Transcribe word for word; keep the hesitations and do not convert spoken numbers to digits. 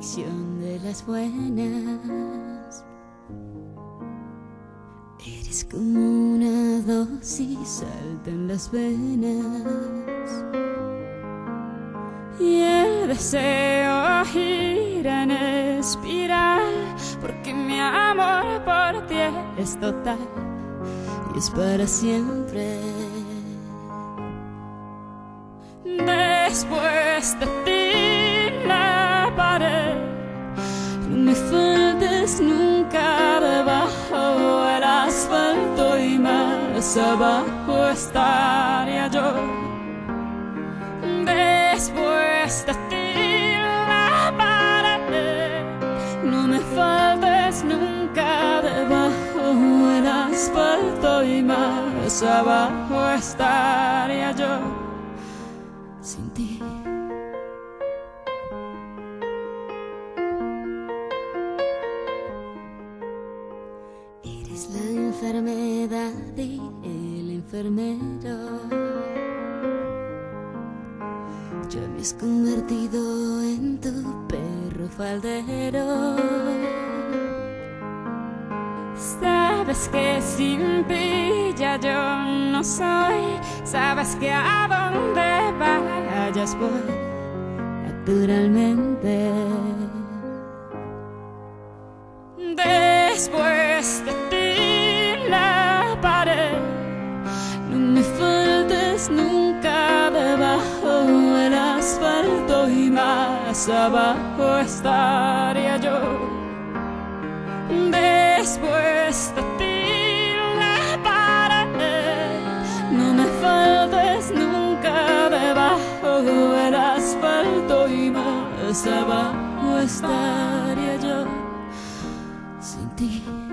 adicción de las buenas. Eres como una dosis, salta en las venas. Y el deseo gira en espiral, porque mi amor por ti es total y es para siempre. Después de ti la pared, no me faltes nunca debajo del asfalto, y más abajo estaría yo. Después de ti la pared, no me faltes nunca debajo del asfalto, y más abajo estaría yo sin ti. Eres la enfermedad y el enfermero. Ya me has convertido en tu perro faldero. Sabes que sin ti ya yo no soy. Sabes que a donde vayas voy naturalmente. Después de ti la pared, no me faltes nunca debajo del asfalto, y más abajo estaría yo. Después de ti la pared, no me faltes nunca debajo del asfalto, y más abajo estaría yo sin ti.